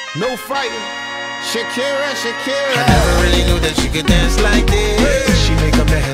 No fighting. Shakira, Shakira. I never really knew that she could dance like this. She make a man